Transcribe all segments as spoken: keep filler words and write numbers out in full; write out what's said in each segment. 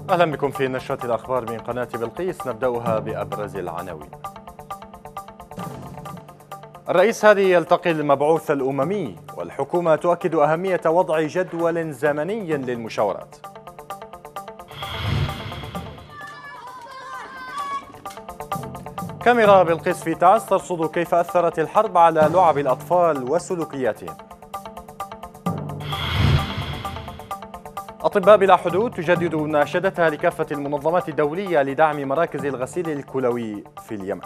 أهلا بكم في نشرة الأخبار من قناة بلقيس، نبدأها بأبرز العناوين. الرئيس هادي يلتقي المبعوث الأممي، والحكومة تؤكد أهمية وضع جدول زمني للمشاورات. كاميرا بلقيس في تعز ترصد كيف أثرت الحرب على لعب الأطفال وسلوكياتهم. أطباء بلا حدود تجدد مناشدتها لكافة المنظمات الدولية لدعم مراكز الغسيل الكلوي في اليمن.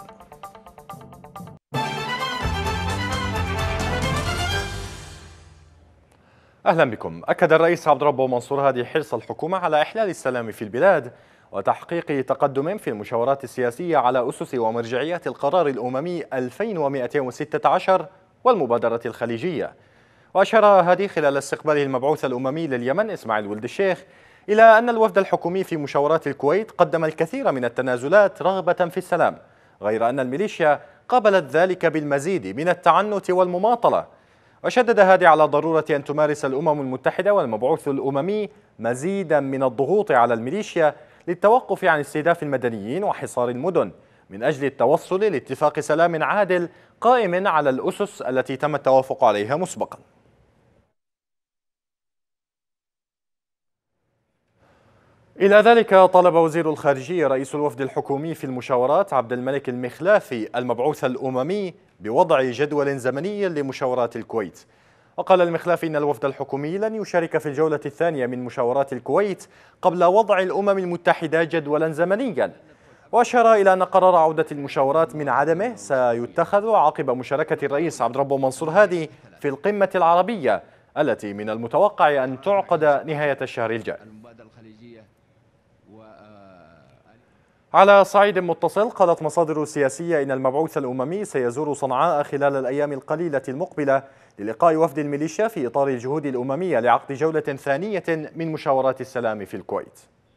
أهلا بكم. أكد الرئيس عبد ربه منصور هادي حرص الحكومة على إحلال السلام في البلاد وتحقيق تقدم في المشاورات السياسية على أسس ومرجعيات القرار الأممي ألفين ومئتين وستة عشر والمبادرة الخليجية. وأشار هادي خلال استقباله المبعوث الأممي لليمن إسماعيل ولد الشيخ إلى أن الوفد الحكومي في مشاورات الكويت قدم الكثير من التنازلات رغبة في السلام، غير أن الميليشيا قابلت ذلك بالمزيد من التعنت والمماطلة. وشدد هادي على ضرورة أن تمارس الأمم المتحدة والمبعوث الأممي مزيدا من الضغوط على الميليشيا للتوقف عن استهداف المدنيين وحصار المدن من أجل التوصل لاتفاق سلام عادل قائم على الأسس التي تم التوافق عليها مسبقا. إلى ذلك طلب وزير الخارجية رئيس الوفد الحكومي في المشاورات عبد الملك المخلافي المبعوث الأممي بوضع جدول زمني لمشاورات الكويت. وقال المخلافي إن الوفد الحكومي لن يشارك في الجولة الثانية من مشاورات الكويت قبل وضع الأمم المتحدة جدولا زمنيا. وأشار إلى أن قرار عودة المشاورات من عدمه سيتخذ عقب مشاركة الرئيس عبد ربه منصور هادي في القمة العربية التي من المتوقع أن تعقد نهاية الشهر الجاي. على صعيد متصل، قالت مصادر سياسية إن المبعوث الأممي سيزور صنعاء خلال الأيام القليلة المقبلة للقاء وفد الميليشيا في إطار الجهود الأممية لعقد جولة ثانية من مشاورات السلام في الكويت.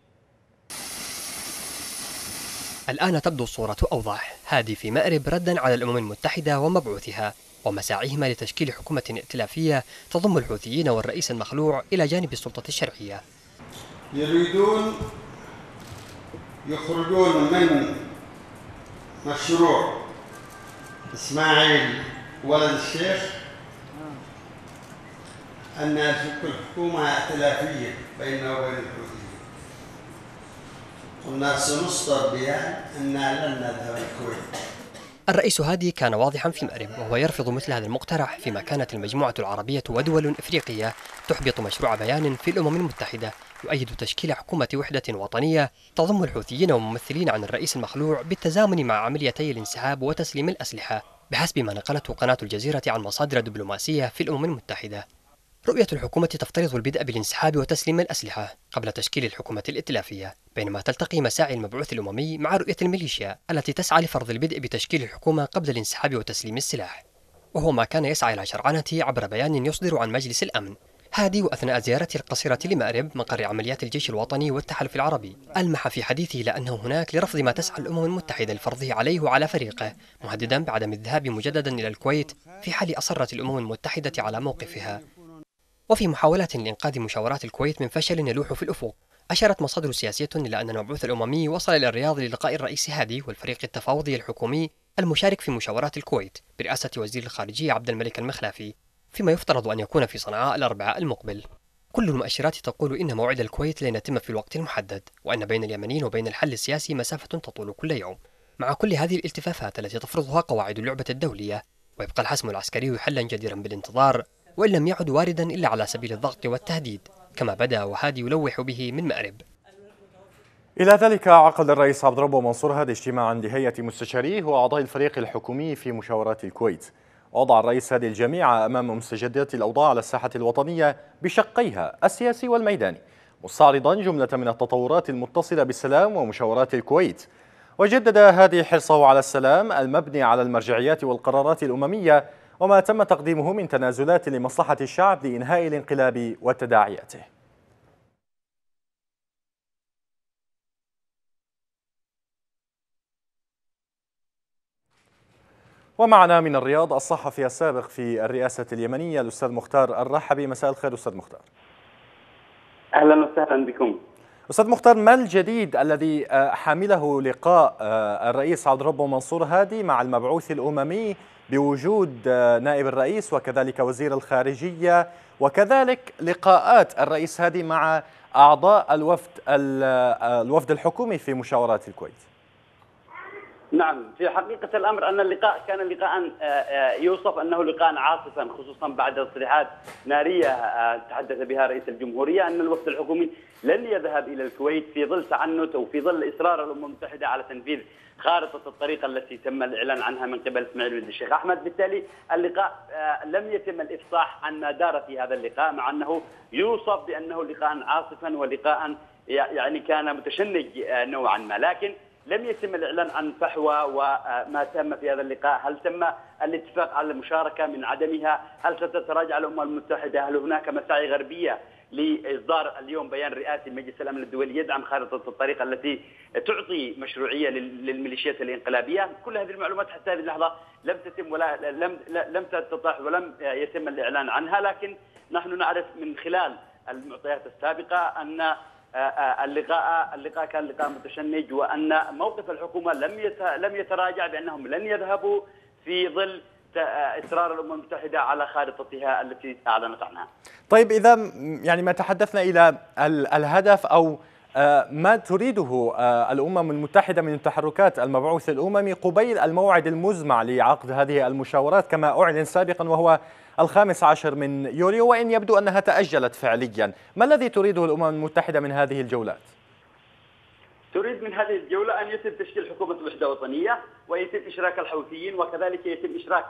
الآن تبدو الصورة أوضح. هادي في مأرب ردا على الأمم المتحدة ومبعوثها ومساعيهما لتشكيل حكومة ائتلافية تضم الحوثيين والرئيس المخلوع إلى جانب السلطة الشرعية. يريدون يخرجون من مشروع إسماعيل ولد الشيخ أن تكون حكومة ائتلافية بيننا وبين الحوثيين. قلنا سنصدر بها أننا لن نذهب الكويت. الرئيس هادي كان واضحا في مأرب وهو يرفض مثل هذا المقترح، فيما كانت المجموعة العربية ودول إفريقية تحبط مشروع بيان في الأمم المتحدة يؤيد تشكيل حكومة وحدة وطنية تضم الحوثيين وممثلين عن الرئيس المخلوع بالتزامن مع عمليتي الانسحاب وتسليم الأسلحة، بحسب ما نقلته قناة الجزيرة عن مصادر دبلوماسية في الأمم المتحدة. رؤية الحكومة تفترض البدء بالانسحاب وتسليم الأسلحة قبل تشكيل الحكومة الائتلافية، بينما تلتقي مساعي المبعوث الأممي مع رؤية الميليشيا التي تسعى لفرض البدء بتشكيل الحكومة قبل الانسحاب وتسليم السلاح، وهو ما كان يسعى إلى شرعنته عبر بيان يصدر عن مجلس الأمن. هادي وأثناء زيارته القصيرة لمأرب مقر عمليات الجيش الوطني والتحالف العربي ألمح في حديثه إلى أنه هناك لرفض ما تسعى الأمم المتحدة لفرضه عليه وعلى فريقه، مهددا بعدم الذهاب مجددا إلى الكويت في حال أصرت الأمم المتحدة على موقفها. وفي محاولات لإنقاذ مشاورات الكويت من فشل يلوح في الأفق، أشارت مصادر سياسية إلى أن المبعوث الأممي وصل إلى الرياض للقاء الرئيس هادي والفريق التفاوضي الحكومي المشارك في مشاورات الكويت برئاسة وزير الخارجية عبد الملك المخلافي، فيما يفترض أن يكون في صنعاء الأربعاء المقبل. كل المؤشرات تقول إن موعد الكويت لن يتم في الوقت المحدد، وأن بين اليمنيين وبين الحل السياسي مسافة تطول كل يوم. مع كل هذه الالتفافات التي تفرضها قواعد اللعبة الدولية، ويبقى الحسم العسكري حلا جديرا بالانتظار، وإن لم يعد واردا إلا على سبيل الضغط والتهديد كما بدأ وهادي يلوح به من مأرب. إلى ذلك عقد الرئيس عبد ربه منصور هادي اجتماعا لهيئة مستشاريه وأعضاء الفريق الحكومي في مشاورات الكويت. وضع الرئيس هادي الجميع أمام مستجدات الأوضاع على الساحة الوطنية بشقيها السياسي والميداني، مستعرضا جملة من التطورات المتصلة بالسلام ومشاورات الكويت. وجدد هادي حرصه على السلام المبني على المرجعيات والقرارات الأممية وما تم تقديمه من تنازلات لمصلحة الشعب لإنهاء الانقلاب وتداعياته. ومعنا من الرياض الصحفي السابق في الرئاسة اليمنية الأستاذ مختار الرحبي. مساء الخير أستاذ مختار. أهلا وسهلا بكم. أستاذ مختار، ما الجديد الذي حمله لقاء الرئيس عبد الرب منصور هادي مع المبعوث الأممي بوجود نائب الرئيس وكذلك وزير الخارجية، وكذلك لقاءات الرئيس هادي مع أعضاء الوفد الوفد الحكومي في مشاورات الكويت؟ نعم، في حقيقة الأمر أن اللقاء كان لقاء يوصف أنه لقاء عاصفا، خصوصا بعد تصريحات نارية تحدث بها رئيس الجمهورية أن الوفد الحكومي لن يذهب إلى الكويت في ظل تعنت أو في ظل إصرار الأمم المتحدة على تنفيذ خارطة الطريق التي تم الإعلان عنها من قبل إسماعيل ولد الشيخ أحمد. بالتالي اللقاء لم يتم الإفصاح عن ما دار في هذا اللقاء، مع أنه يوصف بأنه لقاء عاصفا ولقاء يعني كان متشنج نوعا ما، لكن لم يتم الإعلان عن فحوى وما تم في هذا اللقاء. هل تم الاتفاق على المشاركة من عدمها؟ هل ستتراجع الأمم المتحدة؟ هل هناك مساعي غربية لإصدار اليوم بيان رئاسي مجلس الأمن الدولي يدعم خارطة الطريق التي تعطي مشروعية للميليشيات الانقلابية؟ كل هذه المعلومات حتى هذه اللحظة لم تتم ولا لم لم تتضح ولم يتم الإعلان عنها، لكن نحن نعرف من خلال المعطيات السابقة أن اللقاء اللقاء كان لقاء متشنج، وأن موقف الحكومة لم لم يتراجع بأنهم لن يذهبوا في ظل إصرار الأمم المتحدة على خارطتها التي أعلنت عنها. طيب، إذا يعني ما تحدثنا إلى الهدف أو ما تريده الأمم المتحدة من تحركات المبعوث الأممي قبيل الموعد المزمع لعقد هذه المشاورات كما أعلن سابقا، وهو الخامس عشر من يوليو، وإن يبدو أنها تأجلت فعليا، ما الذي تريده الأمم المتحدة من هذه الجولات؟ تريد من هذه الجولة أن يتم تشكيل حكومة وحدة وطنية، ويتم إشراك الحوثيين، وكذلك يتم إشراك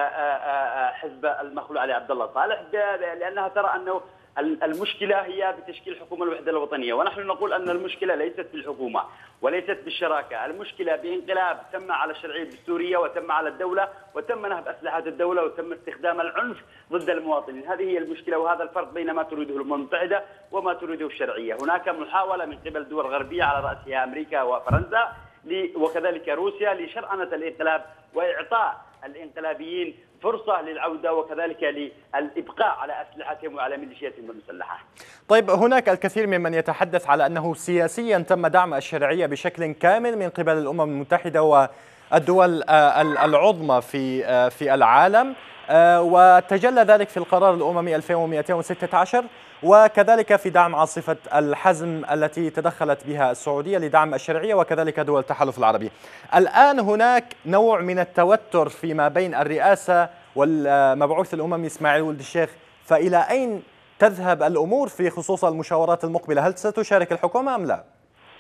حزب المخلوع علي عبد الله صالح، لأنها ترى أنه المشكلة هي بتشكيل حكومة الوحدة الوطنية، ونحن نقول أن المشكلة ليست بالحكومة وليست بالشراكة، المشكلة بانقلاب تم على الشرعية الدستورية وتم على الدولة وتم نهب أسلحة الدولة وتم استخدام العنف ضد المواطنين. هذه هي المشكلة، وهذا الفرق بين ما تريده الأمم المتحدة وما تريده الشرعية. هناك محاولة من قبل الدول الغربية على رأسها أمريكا وفرنسا وكذلك روسيا لشرعنة الانقلاب وإعطاء الانقلابيين فرصة للعودة وكذلك للإبقاء على أسلحتهم وعلى ميليشياتهم المسلحة. طيب، هناك الكثير ممن يتحدث على أنه سياسيا تم دعم الشرعية بشكل كامل من قبل الأمم المتحدة والدول العظمى في في العالم، وتجلى ذلك في القرار الأممي ألفين ومئتين وستة عشر، وكذلك في دعم عاصفة الحزم التي تدخلت بها السعودية لدعم الشرعية وكذلك دول التحالف العربي. الآن هناك نوع من التوتر فيما بين الرئاسة والمبعوث الأممي إسماعيل ولد الشيخ، فإلى أين تذهب الأمور في خصوص المشاورات المقبلة؟ هل ستشارك الحكومة أم لا؟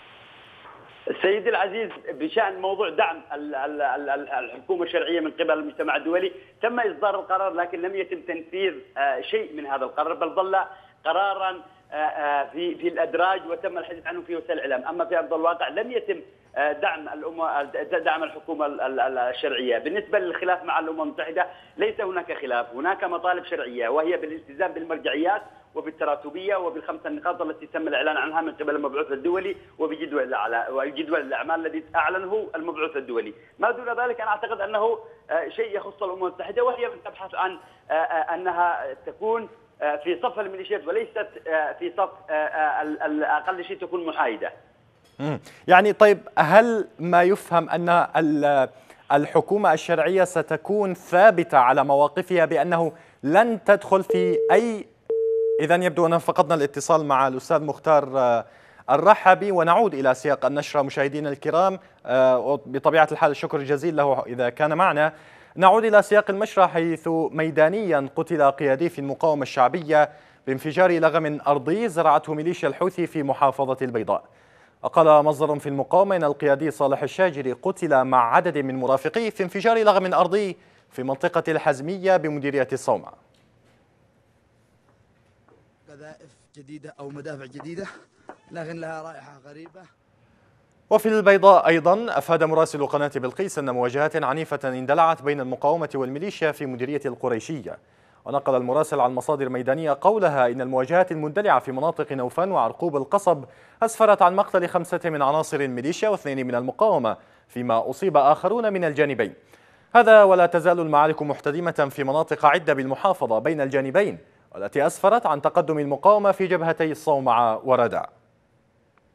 سيدي العزيز، بشأن موضوع دعم الحكومة الشرعية من قبل المجتمع الدولي، تم إصدار القرار لكن لم يتم تنفيذ شيء من هذا القرار، بل ظل قرارا في في الأدراج وتم الحديث عنه في وسائل الإعلام. أما في أرض الواقع لم يتم دعم الأمة دعم الحكومة الشرعية. بالنسبة للخلاف مع الأمم المتحدة ليس هناك خلاف، هناك مطالب شرعية وهي بالالتزام بالمرجعيات وبالتراتبية وبالخمسة النقاط التي تم الإعلان عنها من قبل المبعوث الدولي وبجدول وجدول الأعمال الذي أعلنه المبعوث الدولي. ما دون ذلك أنا أعتقد أنه شيء يخص الأمم المتحدة، وهي تبحث عن أنها تكون في صف الميليشيات وليست في صف الأقل شيء تكون محايدة. يعني طيب، هل ما يفهم أن الحكومة الشرعية ستكون ثابتة على مواقفها بأنه لن تدخل في أي، إذا يبدو أن فقدنا الاتصال مع الأستاذ مختار الرحبي، ونعود إلى سياق النشرة مشاهدينا الكرام، بطبيعة الحال الشكر الجزيل له إذا كان معنا. نعود إلى سياق المشرة، حيث ميدانيا قتل قيادي في المقاومة الشعبية بانفجار لغم أرضي زرعته ميليشيا الحوثي في محافظة البيضاء. وقال مصدر في المقاومة إن القيادي صالح الشاجري قتل مع عدد من مرافقيه في انفجار لغم أرضي في منطقة الحزمية بمديرية الصومعة. قذائف جديدة أو مدافع جديدة لكن لها رائحة غريبة. وفي البيضاء أيضا أفاد مراسل قناة بلقيس أن مواجهات عنيفة اندلعت بين المقاومة والميليشيا في مديرية القريشية. ونقل المراسل عن مصادر ميدانية قولها إن المواجهات المندلعة في مناطق نوفان وعرقوب القصب أسفرت عن مقتل خمسة من عناصر الميليشيا واثنين من المقاومة، فيما أصيب آخرون من الجانبين. هذا ولا تزال المعارك محتدمة في مناطق عدة بالمحافظة بين الجانبين، والتي أسفرت عن تقدم المقاومة في جبهتي الصومعة وردع.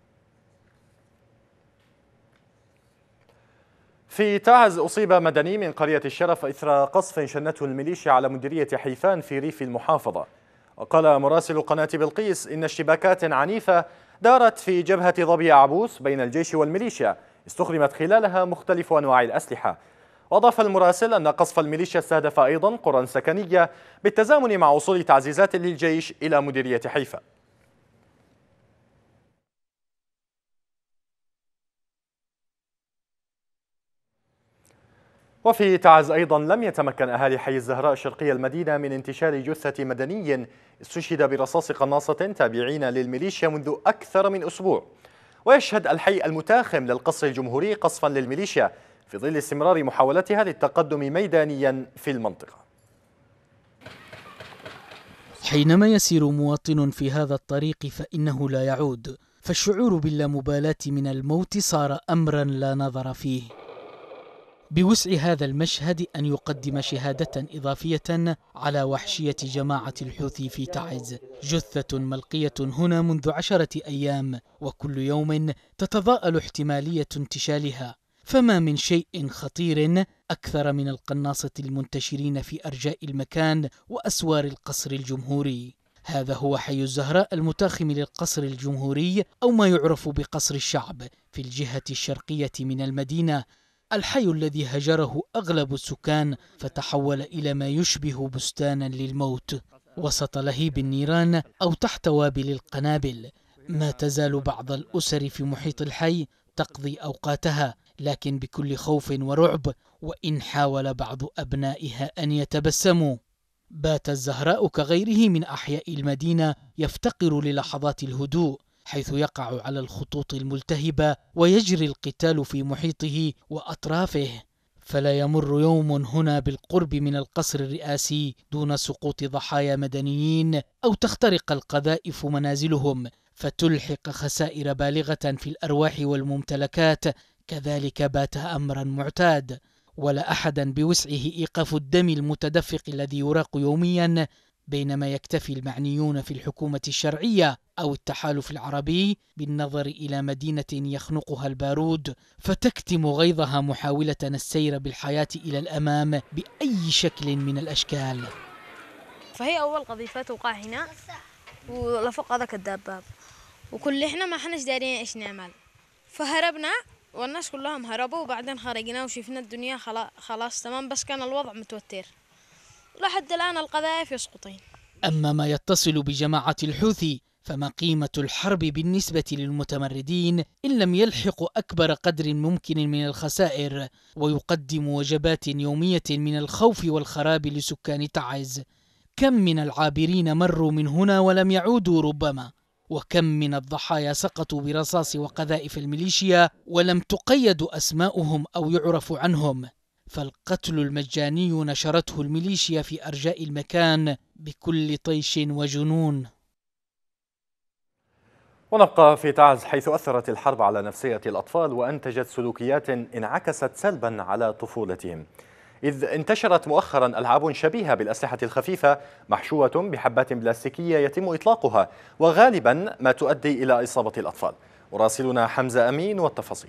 في تعز أصيب مدني من قرية الشرف إثر قصف شنته الميليشيا على مديرية حيفان في ريف المحافظة. وقال مراسل قناة بلقيس إن اشتباكات عنيفة دارت في جبهة ظبي عبوس بين الجيش والميليشيا استخدمت خلالها مختلف أنواع الأسلحة. وأضاف المراسل أن قصف الميليشيا استهدف أيضا قرى سكنية بالتزامن مع وصول تعزيزات للجيش إلى مديرية حيفا. وفي تعز أيضا لم يتمكن أهالي حي الزهراء الشرقية المدينة من انتشال جثة مدني استشهد برصاص قناصة تابعين للميليشيا منذ أكثر من أسبوع. ويشهد الحي المتاخم للقصر الجمهوري قصفا للميليشيا في ظل استمرار محاولتها للتقدم ميدانيا في المنطقة. حينما يسير مواطن في هذا الطريق فإنه لا يعود، فالشعور باللامبالاة من الموت صار أمرا لا نظر فيه. بوسع هذا المشهد أن يقدم شهادة إضافية على وحشية جماعة الحوثي في تعز. جثة ملقية هنا منذ عشرة أيام، وكل يوم تتضاءل احتمالية انتشالها، فما من شيء خطير أكثر من القناصة المنتشرين في أرجاء المكان وأسوار القصر الجمهوري. هذا هو حي الزهراء المتاخم للقصر الجمهوري، أو ما يعرف بقصر الشعب، في الجهة الشرقية من المدينة، الحي الذي هجره أغلب السكان فتحول إلى ما يشبه بستانا للموت وسط لهيب النيران أو تحت وابل القنابل. ما تزال بعض الأسر في محيط الحي تقضي أوقاتها، لكن بكل خوف ورعب، وإن حاول بعض أبنائها أن يتبسموا. بات الزهراء كغيره من أحياء المدينة يفتقر للحظات الهدوء، حيث يقع على الخطوط الملتهبة ويجري القتال في محيطه وأطرافه، فلا يمر يوم هنا بالقرب من القصر الرئاسي دون سقوط ضحايا مدنيين أو تخترق القذائف منازلهم فتلحق خسائر بالغة في الأرواح والممتلكات. كذلك بات أمرا معتاد، ولا أحدا بوسعه إيقاف الدم المتدفق الذي يراق يوميا، بينما يكتفي المعنيون في الحكومة الشرعية أو التحالف العربي بالنظر إلى مدينة يخنقها البارود فتكتم غيظها محاولة السير بالحياة إلى الأمام بأي شكل من الأشكال. فهي أول قذيفة توقع هنا ولفوق هذاك الدباب، وكل إحنا ما حناش دارين إيش نعمل، فهربنا والناس كلهم هربوا، وبعدين خرجنا وشفنا الدنيا خلاص, خلاص تمام، بس كان الوضع متوتر لحد الآن القذائف يسقطين. أما ما يتصل بجماعة الحوثي فما قيمة الحرب بالنسبة للمتمردين إن لم يلحقوا أكبر قدر ممكن من الخسائر، ويقدم وجبات يومية من الخوف والخراب لسكان تعز. كم من العابرين مروا من هنا ولم يعودوا ربما، وكم من الضحايا سقطوا برصاص وقذائف الميليشيا ولم تقيد أسماؤهم أو يعرف عنهم، فالقتل المجاني نشرته الميليشيا في أرجاء المكان بكل طيش وجنون. ونبقى في تعز حيث أثرت الحرب على نفسية الأطفال وأنتجت سلوكيات انعكست سلبا على طفولتهم، إذ انتشرت مؤخرا ألعاب شبيهة بالأسلحة الخفيفة محشوة بحبات بلاستيكية يتم إطلاقها، وغالبا ما تؤدي إلى إصابة الأطفال. مراسلنا حمزة أمين والتفاصيل.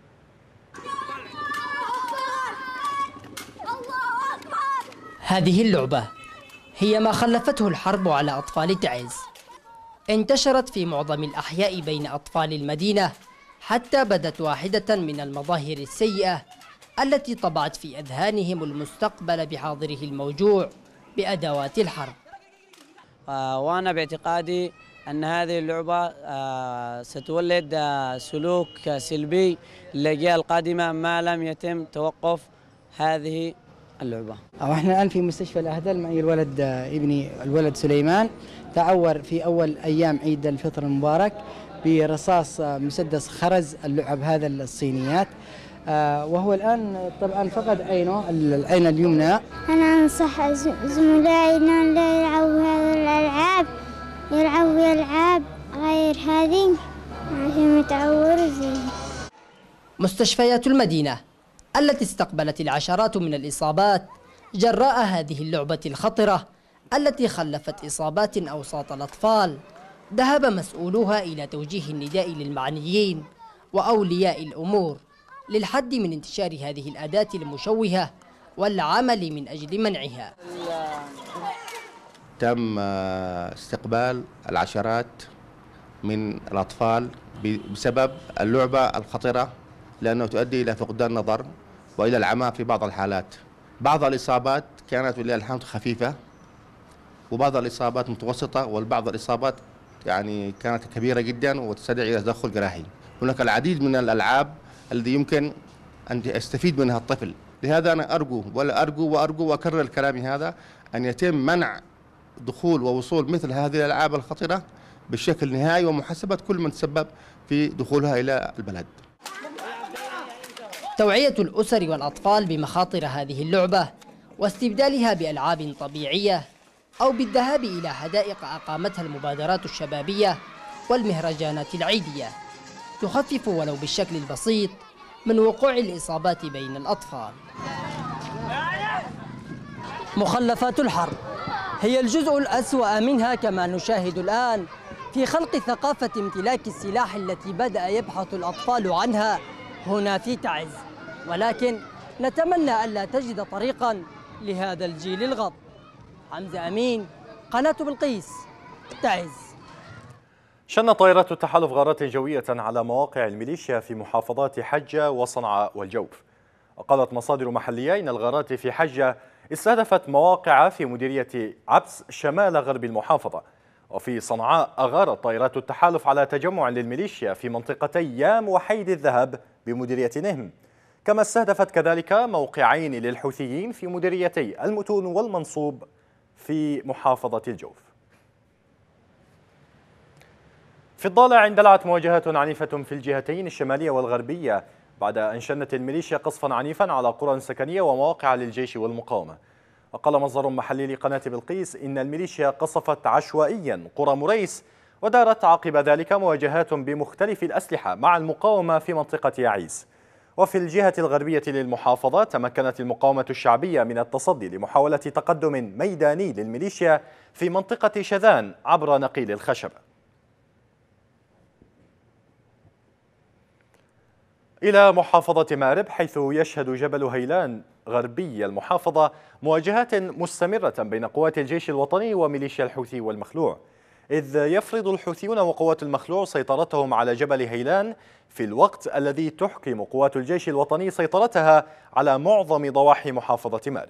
هذه اللعبة هي ما خلفته الحرب على أطفال تعز. انتشرت في معظم الأحياء بين أطفال المدينة، حتى بدت واحدة من المظاهر السيئة التي طبعت في أذهانهم المستقبل بحاضره الموجوع بأدوات الحرب. وأنا باعتقادي أن هذه اللعبة ستولد سلوك سلبي للأجيال القادمة ما لم يتم توقف هذه اللعبة. احنا الآن في مستشفى الأهدل، معي الولد ابني الولد سليمان، تعور في أول أيام عيد الفطر المبارك برصاص مسدس خرز اللعب هذا الصينيات، وهو الآن طبعا فقد عينه العين اليمنى. أنا أنصح زملائي أنهم لا يلعبوا هذه الألعاب، يلعبوا ألعاب غير هذه عشان يتعوروا زين. مستشفيات المدينة التي استقبلت العشرات من الإصابات جراء هذه اللعبة الخطرة التي خلفت إصابات أوساط الأطفال، ذهب مسؤولوها إلى توجيه النداء للمعنيين وأولياء الأمور للحد من انتشار هذه الأداة المشوهة والعمل من أجل منعها. تم استقبال العشرات من الأطفال بسبب اللعبة الخطرة، لأنه تؤدي إلى فقدان النظر وإلى العمى في بعض الحالات. بعض الإصابات كانت ولله الحمد خفيفة، وبعض الإصابات متوسطة، والبعض الإصابات يعني كانت كبيرة جدا وتستدعي إلى تدخل جراحي. هناك العديد من الألعاب التي يمكن أن يستفيد منها الطفل. لهذا أنا أرجو ولا أرجو وأرجو وأكرر الكلام هذا أن يتم منع دخول ووصول مثل هذه الألعاب الخطرة بشكل نهائي، ومحاسبة كل من تسبب في دخولها إلى البلد. توعية الأسر والأطفال بمخاطر هذه اللعبة واستبدالها بألعاب طبيعية أو بالذهاب إلى حدائق أقامتها المبادرات الشبابية والمهرجانات العيدية تخفف ولو بالشكل البسيط من وقوع الإصابات بين الأطفال. مخلفات الحرب هي الجزء الأسوأ منها، كما نشاهد الآن في خلق ثقافة امتلاك السلاح التي بدأ يبحث الأطفال عنها هنا في تعز، ولكن نتمنى ألا تجد طريقا لهذا الجيل الغض. حمزة أمين، قناة بلقيس، تعز. شن طائرات التحالف غارات جوية على مواقع الميليشيا في محافظات حجة وصنعاء والجوف. وقالت مصادر محلية إن الغارات في حجة استهدفت مواقع في مديرية عبس شمال غرب المحافظة، وفي صنعاء أغارت طائرات التحالف على تجمع للميليشيا في منطقتي يام وحيد الذهب بمديرية نهم، كما استهدفت كذلك موقعين للحوثيين في مديريتي المتون والمنصوب في محافظة الجوف. في الضالع اندلعت مواجهات عنيفة في الجهتين الشمالية والغربية بعد أن شنت الميليشيا قصفا عنيفا على قرى سكنية ومواقع للجيش والمقاومة. وقال مصدر محلي لقناة بلقيس إن الميليشيا قصفت عشوائيا قرى مريس، ودارت عقب ذلك مواجهات بمختلف الأسلحة مع المقاومة في منطقة يعيس. وفي الجهة الغربية للمحافظة تمكنت المقاومة الشعبية من التصدي لمحاولة تقدم ميداني للميليشيا في منطقة شذان عبر نقيل الخشبة. إلى محافظة مأرب، حيث يشهد جبل هيلان غربي المحافظة مواجهات مستمرة بين قوات الجيش الوطني وميليشيا الحوثي والمخلوع، إذ يفرض الحوثيون وقوات المخلوع سيطرتهم على جبل هيلان في الوقت الذي تحكم قوات الجيش الوطني سيطرتها على معظم ضواحي محافظة مأرب.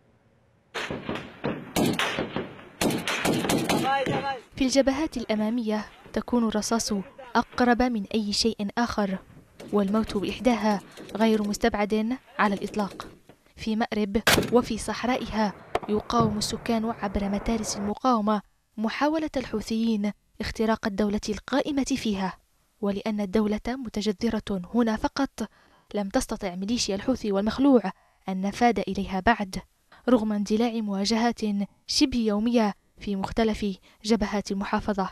في الجبهات الأمامية تكون الرصاص أقرب من أي شيء آخر، والموت بإحداها غير مستبعد على الإطلاق. في مأرب وفي صحرائها يقاوم السكان عبر متارس المقاومة محاولة الحوثيين اختراق الدولة القائمة فيها، ولأن الدولة متجذرة هنا فقط لم تستطع ميليشيا الحوثي والمخلوع النفاذ إليها بعد، رغم اندلاع مواجهات شبه يومية في مختلف جبهات المحافظة.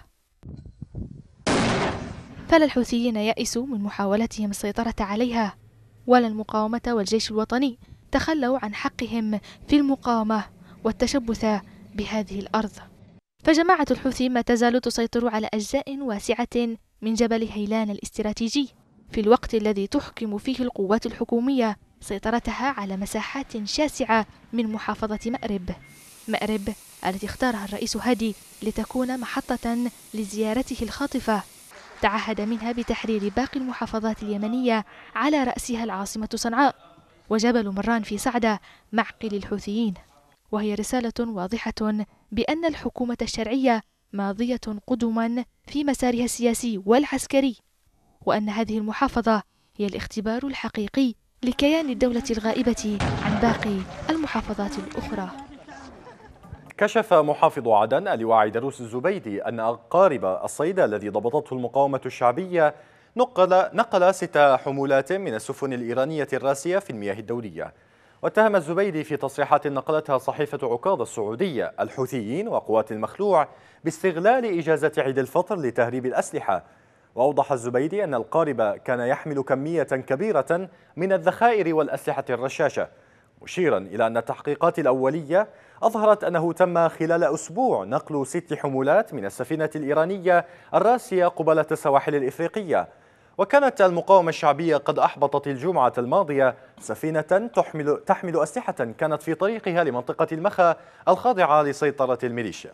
فلا الحوثيين يأسوا من محاولتهم السيطرة عليها، ولا المقاومة والجيش الوطني تخلوا عن حقهم في المقاومة والتشبث بهذه الأرض. فجماعة الحوثي ما تزال تسيطر على أجزاء واسعة من جبل هيلان الاستراتيجي، في الوقت الذي تحكم فيه القوات الحكومية سيطرتها على مساحات شاسعة من محافظة مأرب. مأرب التي اختارها الرئيس هادي لتكون محطة لزيارته الخاطفة، تعهد منها بتحرير باقي المحافظات اليمنية على رأسها العاصمة صنعاء وجبل مران في صعدة معقل الحوثيين، وهي رسالة واضحة بأن الحكومة الشرعية ماضية قدما في مسارها السياسي والعسكري، وأن هذه المحافظة هي الاختبار الحقيقي لكيان الدولة الغائبة عن باقي المحافظات الأخرى. كشف محافظ عدن اللواء عيدروس الزبيدي أن أقارب الصيد الذي ضبطته المقاومة الشعبية نقل نقل ست حمولات من السفن الإيرانية الراسية في المياه الدولية. واتهم الزبيدي في تصريحات نقلتها صحيفة عكاظ السعودية الحوثيين وقوات المخلوع باستغلال إجازة عيد الفطر لتهريب الأسلحة. وأوضح الزبيدي أن القارب كان يحمل كمية كبيرة من الذخائر والأسلحة الرشاشة، مشيرا إلى أن التحقيقات الأولية أظهرت أنه تم خلال أسبوع نقل ست حمولات من السفينة الإيرانية الراسية قبالة السواحل الإفريقية. وكانت المقاومة الشعبية قد أحبطت الجمعة الماضية سفينة تحمل, تحمل أسلحة كانت في طريقها لمنطقة المخا الخاضعة لسيطرة الميليشيا.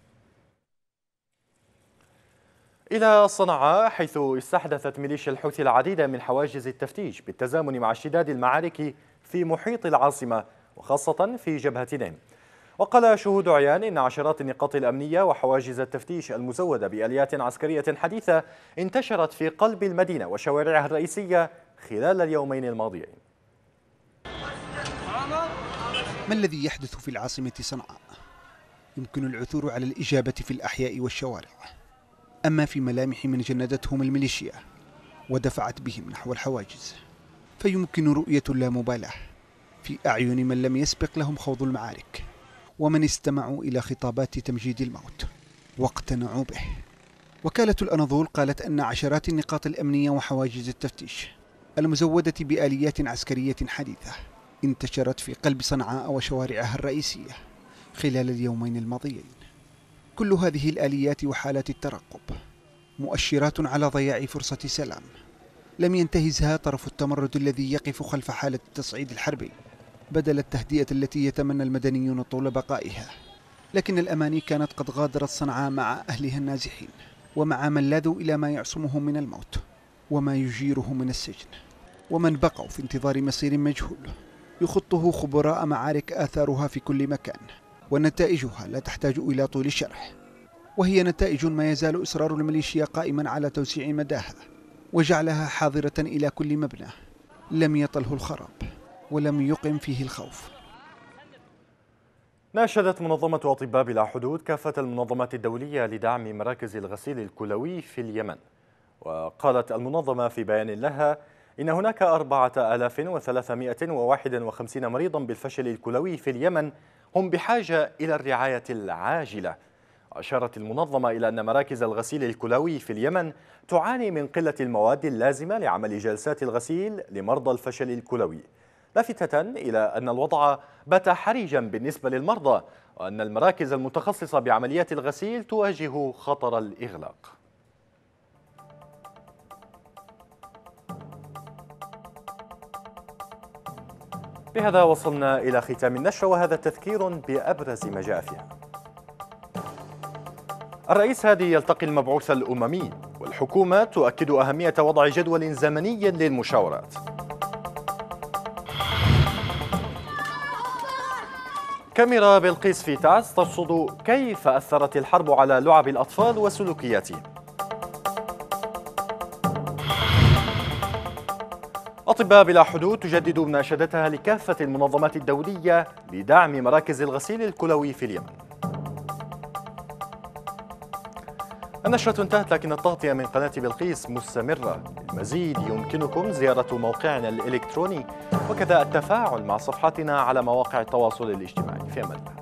إلى صنعاء، حيث استحدثت ميليشيا الحوثي العديد من حواجز التفتيش بالتزامن مع اشتداد المعارك في محيط العاصمة وخاصة في جبهة نيم. وقال شهود عيان إن عشرات النقاط الأمنية وحواجز التفتيش المزودة بآليات عسكرية حديثة انتشرت في قلب المدينة وشوارعها الرئيسية خلال اليومين الماضيين. ما الذي يحدث في العاصمة صنعاء؟ يمكن العثور على الإجابة في الأحياء والشوارع، أما في ملامح من جندتهم الميليشيا ودفعت بهم نحو الحواجز فيمكن رؤية اللامبالاة في أعين من لم يسبق لهم خوض المعارك ومن استمعوا إلى خطابات تمجيد الموت واقتنعوا به. وكالة الأناضول قالت أن عشرات النقاط الأمنية وحواجز التفتيش المزودة بآليات عسكرية حديثة انتشرت في قلب صنعاء وشوارعها الرئيسية خلال اليومين الماضيين. كل هذه الآليات وحالات الترقب مؤشرات على ضياع فرصة سلام لم ينتهزها طرف التمرد الذي يقف خلف حالة التصعيد الحربي بدل التهدئة التي يتمنى المدنيون طول بقائها. لكن الأماني كانت قد غادرت صنعاء مع أهلها النازحين ومع من لاذوا إلى ما يعصمهم من الموت وما يجيرهم من السجن، ومن بقوا في انتظار مصير مجهول يخطه خبراء معارك آثارها في كل مكان، ونتائجها لا تحتاج إلى طول الشرح، وهي نتائج ما يزال إصرار الميليشيا قائما على توسيع مداها وجعلها حاضرة إلى كل مبنى لم يطله الخراب ولم يقم فيه الخوف. ناشدت منظمة أطباء بلا حدود كافة المنظمات الدولية لدعم مراكز الغسيل الكلوي في اليمن. وقالت المنظمة في بيان لها إن هناك أربعة آلاف وثلاثمائة وواحد وخمسين مريضا بالفشل الكلوي في اليمن هم بحاجة إلى الرعاية العاجلة. أشارت المنظمة إلى أن مراكز الغسيل الكلوي في اليمن تعاني من قلة المواد اللازمة لعمل جلسات الغسيل لمرضى الفشل الكلوي، لافتة إلى أن الوضع بات حرجا بالنسبة للمرضى، وأن المراكز المتخصصة بعمليات الغسيل تواجه خطر الإغلاق. بهذا وصلنا إلى ختام النشرة، وهذا تذكير بأبرز ما جاء فيها. الرئيس هادي يلتقي المبعوث الأممي، والحكومة تؤكد أهمية وضع جدول زمني للمشاورات. كاميرا بلقيس في تعز ترصد كيف أثرت الحرب على لعب الأطفال وسلوكياتهم. أطباء بلا حدود تجدد مناشدتها لكافة المنظمات الدولية لدعم مراكز الغسيل الكلوي في اليمن. النشرة انتهت، لكن التغطية من قناة بلقيس مستمرة. للمزيد يمكنكم زيارة موقعنا الإلكتروني وكذا التفاعل مع صفحاتنا على مواقع التواصل الاجتماعي. في أمان الله.